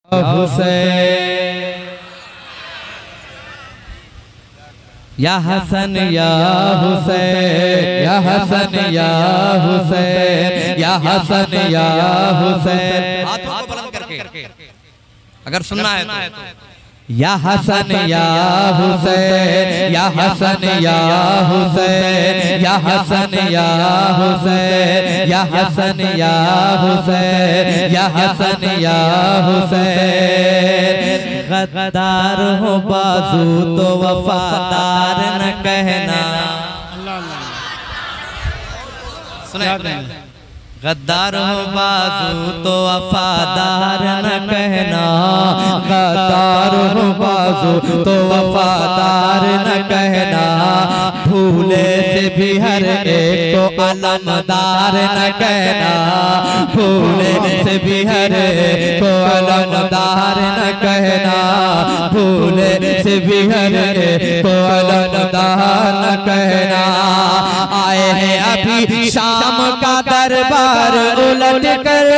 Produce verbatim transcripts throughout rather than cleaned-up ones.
हुसैन या हसन या हुसैन या हसन या हुसैन या हसन या हुसैन। हाथों को बुलंद करके अगर सुनना है तो या हसन या हुसैन या हसन या हुसैन या हसन या हुसैन या हसन या हुसैन या हसन या हुसैन। गद्दार हो बाजू तो वफादार न कहना। सुने गद्दार हो बाजू तो वफादार न कहना। गद्दार हो बाजू तो वफादार न कहना। भूले से भी हर एक को अलमदार न कहना। भूले से भी हर एक को अलमदार न कहना। भूले से भी हर एक को अलमदार न कहना। आए हैं अभी शाम का दरबार उलट कर।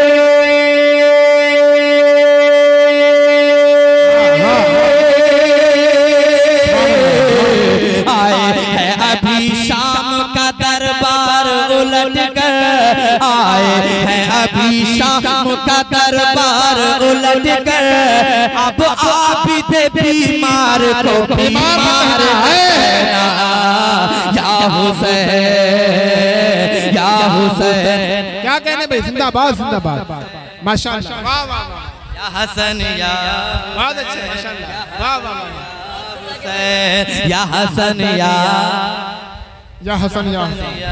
आए हैं अभी शाम का दरबार उलट कर। आए हैं अभी शाम का दरबार उलट कर। अब आबिद बीमार को बीमार है ना। या हुसैन या हुसैन। क्या कहने भाई, जिंदाबाद जिंदाबाद माशाअल्लाह। वाह वाह वाह। या हसन या बहुत अच्छे माशाअल्लाह। वाह वाह हुसैन या हसन या या हसन या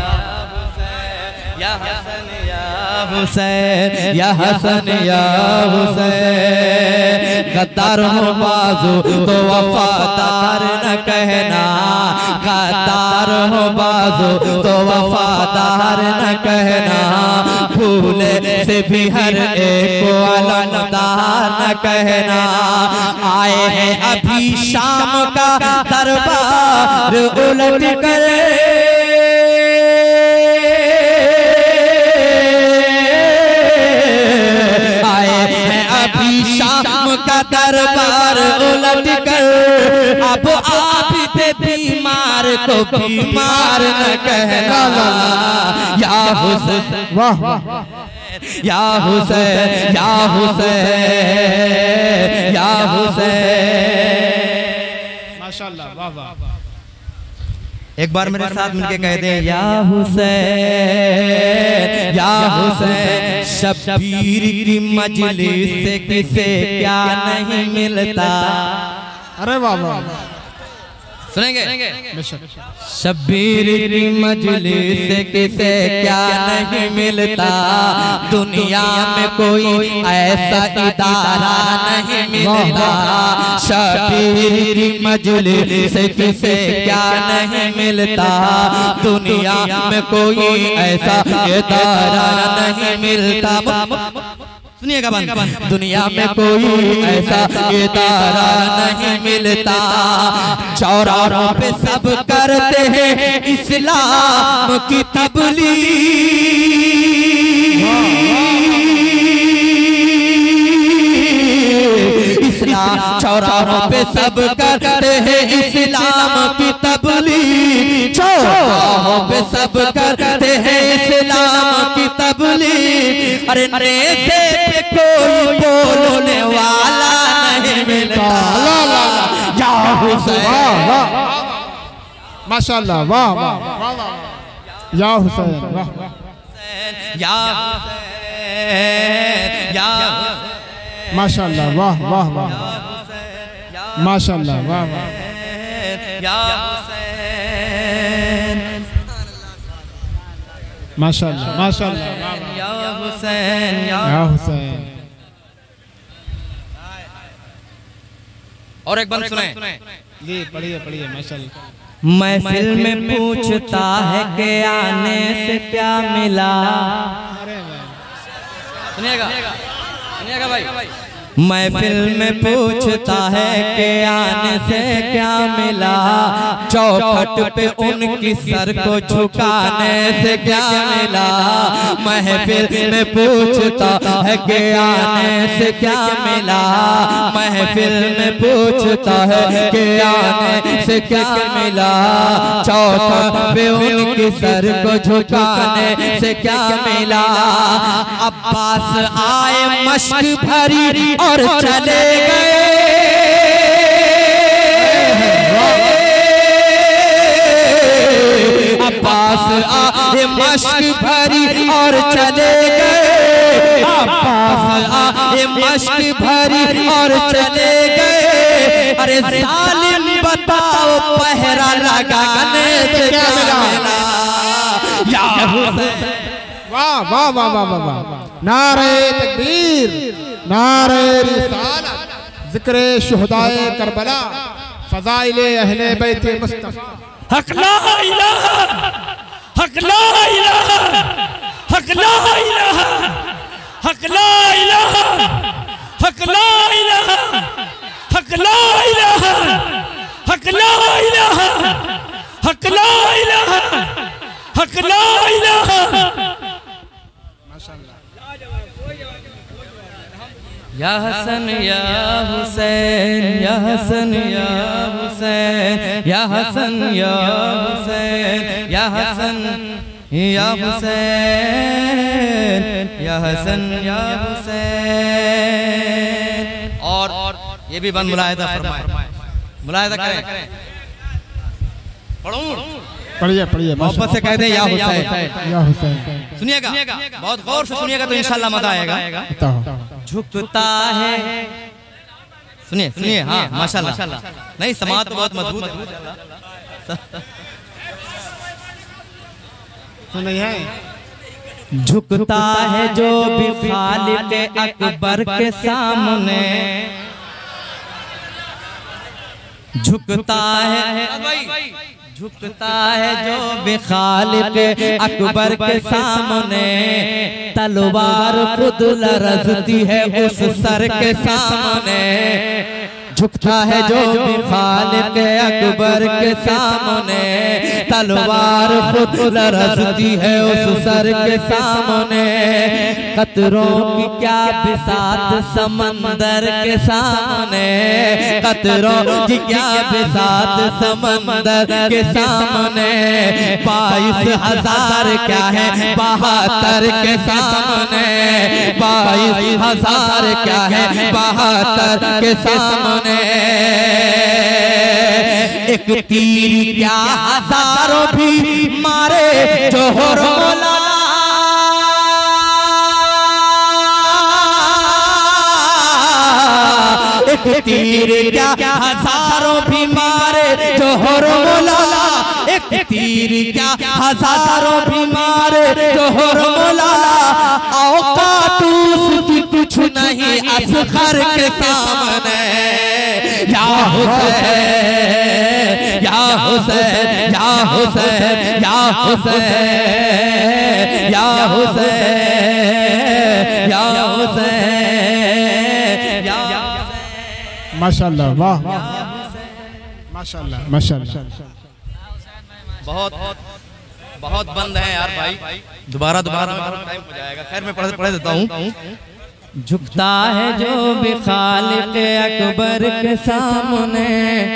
या हसन या हुसैन या हसन या हुसैन। गद्दार हो बाजू तो वफादार न कहना। गद्दार हो बाजू तो वफादार न कहना। भूले से भी हर एक को अलमदार न कहना। आए हैं अभी शाम का दरबार उलट कर। शाम का दरबार उलट कर। अब आबिद बीमार को बीमार न कहना। या हुसैन वाह या हुसैन या हुसैन या हुसैन माशाअल्लाह। वाह वाह। एक बार मेरे साथ मिलके कह दे या हुसैन या हुसैन। शब्बीर की मजलिस से किसे क्या नहीं मिलता। अरे वाह वाह। सुनेंगे शब्बीर की मजलिस से किसे क्या नहीं मिलता। दुनिया में कोई ऐसा इदारा नहीं मिलता। शब्बीर की मजलिस से किसे क्या नहीं मिलता। दुनिया में कोई ऐसा इदारा नहीं मिलता। सुनिएगा बंद। दुनिया में कोई ऐसा इदारा नहीं मिलता। चौराहों पे सब करते हैं इस्लाम की तबलीग। इस्लाम चौराहों पे सब करते हैं इस्लाम की तबलीग। चौराहों पे सब करते हैं इस्लाम की तबलीग। अरे नेज़े पे कोई बोलने वाला नहीं मिलता। या हुसैन माशाअल्लाह। वाह वाह वाह। या हुसैन वाह या हुसैन या माशाअल्लाह। वाह वाह वाह माशाअल्लाह। वाह वाह या हुसैन माशाअल्लाह माशाअल्लाह। या हुसैन या हुसैन। और एक बंद सुने जी पढ़िए पढ़िए माशाअल्लाह। महफिल में पूछता है कि आने से क्या मिला। अरे सुनिएगा सुनिएगा भाई। महफिल में पूछता है कि आने से क्या मिला, चौखट पे उनकी सर को झुकाने से क्या मिला। महफिल में पूछता है कि आने से क्या मिला, महफिल में पूछता है कि आने से क्या मिला, चौखट पे उनकी सर को झुकाने से क्या मिला। अब्बास आए मश्क भरी और चले गए, अब्बास आए मश्क भरी और चले गए, अब्बास आए मश्क भरी और चले गए। अरे जालिम बताओ पहरा लगाने से क्या मिला। या हुसैन, वाह वाह वाह वाह वाह वाह, नारे तकबीर, नारे रिसालत, जिक्र शुहदाए करबला, फज़ाइले अहले बैत मुस्तफा। हक ला इलाहा, हक ला इलाहा, हक ला इलाहा, हक ला इलाहा, हक ला इलाहा, हक ला इलाहा, हक ला इलाहा, हक ला इलाहा, हक ला इलाहा। या हसन या हुसैन, या हसन या हुसैन, या हसन या हुसैन, या हसन या हुसैन, या हसन या हुसैन। और ये भी बंद मुलाहिदा फरमाए, मुलाहिदा करें, पढ़ूं, पढ़िए पढ़िए, मोहब्बत से कहते हैं या हुसैन, या हुसैन। सुनिएगा, बहुत गौर से सुनिएगा तो इंशाल्लाह मजा आएगा। झुकता है, सुनिए सुनिए, हाँ माशाल्लाह, नहीं समाज तो बहुत मजबूत है। सुनिए है, झुकता है जो भी खालिक अकबर के सामने, झुकता है, झुकता है जो भी खालिक अकबर के सामने, तलवार खुद लरजती है उस सर के सामने। झुकता है जो भी खालिक अकबर के सामने, तलवार खुद लरजती है उस सर के सामने। कतरों की क्या बिसात समंदर के सामने, कतरों की क्या बिसात समंदर के सामने। बाईस हजार क्या है बहत्तर के सामने, बाईस हजार क्या है बहत्तर के सामने। एक तीर क्या हजारों भी मारे जोहर मौला, एक तीर क्या हजारों भी मारे जोहर मौला, एक तीर क्या हजारों भी मारे जोहर मौला। औकातूस की कुछ नहीं असगर के सामने। या हुसैन, या हुसैन, या हुसैन, या हुसैन, या हुसैन, या हुसैन, या हुसैन। माशाल्लाह, वाह माशाल्लाह माशाल्लाह। बहुत बहुत बंद है यार भाई, दोबारा दोबारा टाइम हो जाएगा। खैर मैं पढ़ पढ़ देता हूँ। झुकता है जो भी खालिक अकबर के सामने,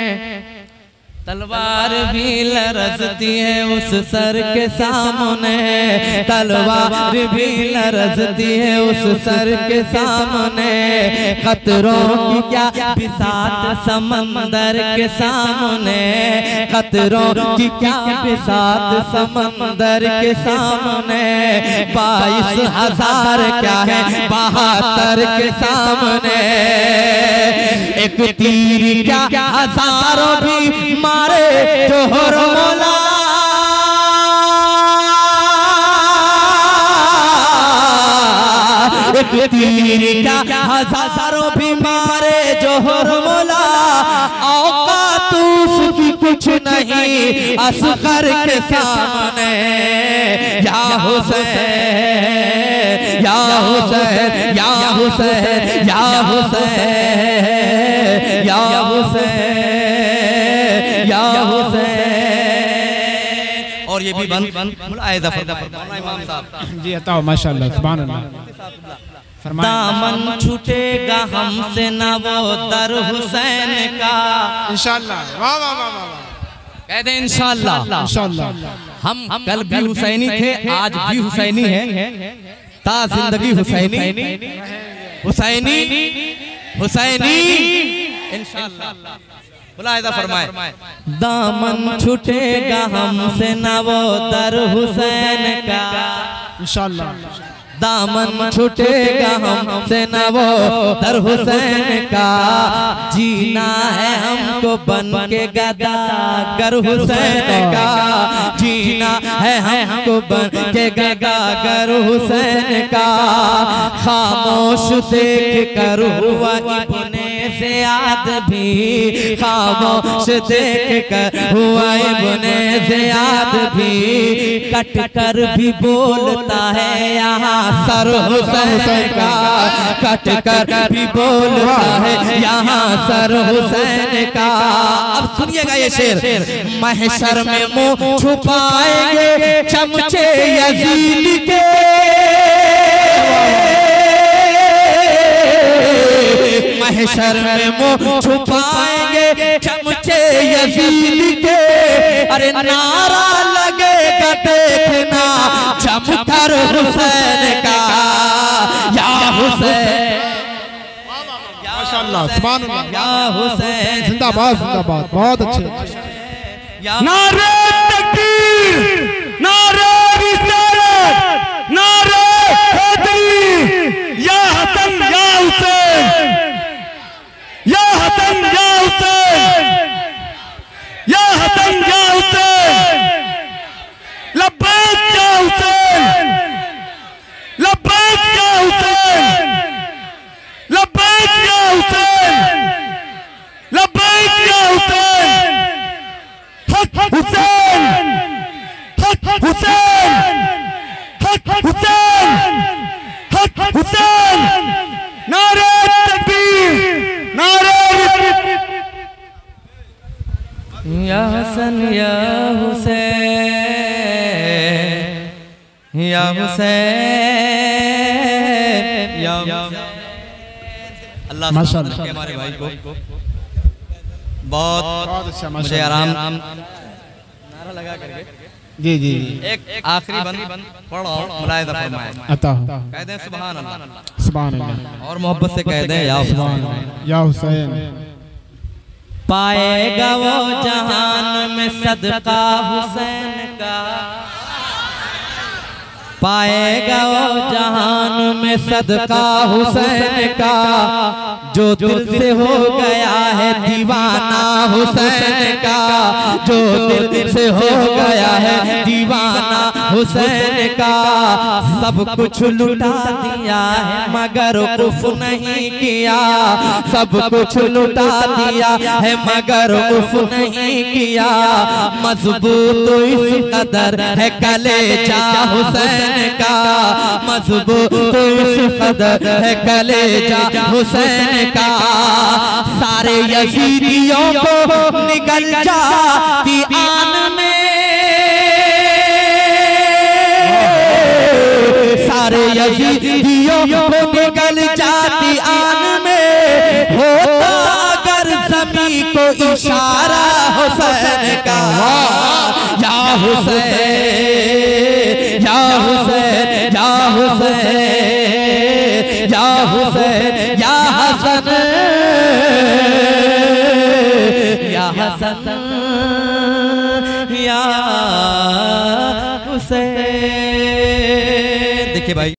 तलवार भी लरजती है उस सर के सामने, तलवार भी लरजती है उस सर के सामने। कतरों की क्या बिसात समंदर के सामने, कतरों की क्या बिसात समंदर के सामने। बाईस हजार क्या है बहत्तर के सामने। एक तीर क्या हजारों भी मारे जोहर मौला, एक तीर क्या हजारों भी मारे जोहर मौला। औकातूस की कुछ नहीं असगर के सामने। या हुसैन या हुसैन या हुसैन या हुसैन या हुसैन या हुसैन। और ये भी बंद मुलाहिजा फरमाए इमाम साहब जी अता माशाअल्लाह सुभान अल्लाह। दामन छूटेगा हमसे न वो दर हुसैन का। इंशाअल्लाह वाह वाह वाह वाह कह दे इंशाअल्लाह। इंशाअल्लाह हम कल भी हुसैनी थे, आज भी हुसैनी हैं, ता जिंदगी हुसैनी हुसैनी हुसैनी इंशाअल्लाह। मुलाहिजा फरमाए दामन छूटेगा हमसे न वो दर हुसैन का। इंशाअल्लाह दामन छूटेगा हमसे न वो दर हुसैन का। जीना है हमको बन के गदागर हुसैन का। जीना है हमको बन के गदागर हुसैन का। खामोश देख कर हुआ इब्ने ज़ियाद भी। खामोश देख कर हुआ इब्ने ज़ियाद भी। कट कर भी बोलता है यहाँ सर हुसैन का। कट कर भी बोलता है यहाँ सर हुसैन का। अब सुनिएगा ये शेर। महशर में मुंह छुपाएंगे चमचे यजीद के। महशर में मुंह छुपाएंगे चमचे यजीद के। अरे नारा लगेगा देखना चमकर हुसैन का। या हुसैन माशाअल्लाह सुभान अल्लाह। या हुसैन जिंदाबाद जिंदाबाद बहुत अच्छे। नारे तकबीर, नारे रिसालत, नारे हैदरी। या हसन या हुसैन, या हसन या हुसैन, या हसन या हुसैन। लब्बैक या हुसैन, लब्बैक या हुसैन, लब्बैक या हुसैन, लब्बैक या हुसैन। हक हुसैन, हक हुसैन, हक हुसैन, हक हुसैन। नारे तकबीर, नारे या हसन या हुसैन या हुसैन या अल्लाह माशाअल्लाह हमारे भाई को बहुत बहुत अच्छा मुझे माशाअल्लाह। आराम नारा लगा करके जी जी एक आखिरी बंद पढ़ो मुलाहिजा फरमाए। अता कह दें सुभान अल्लाह सुभान अल्लाह। और मोहब्बत से कह दें या सुभान हुसैन। अल्लाह या हुसैन। पाएगा वो जहान में सदका हुसैन का। पाएगा वो जहान में सदका हुसैन का। जो दिल से हो गया है दीवाना हुसैन का। जो दिल से हो गया है दीवाना हुसैन का। सब कुछ लुटा दिया है मगर उफ नहीं किया। सब कुछ लुटा दिया है मगर उफ नहीं किया। मजबूत इस कदर है कलेजा हुसैन का। मजबूत इस कदर है कलेजा हुसैन का। सारे यजीदियों को निकल जाती आन में। सारे यजीदियों को निकल जाती आन में। होता अगर ज़मीं को इशारा हुसैन का। या हुसैन या हुसैन या हुसैन या हुसैन या हसन या हसन या हुसैन। देखिए भाई